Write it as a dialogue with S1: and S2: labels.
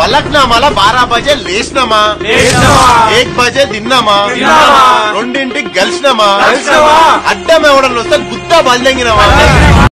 S1: పలక్నామాల 12 బజే లేచినామా, 1 బజే తిన్నామా, 2ంటికి గెలిచినామా, అడ్డం ఎవడన్నా వస్తే గుత్తా బలిదెంగినామా.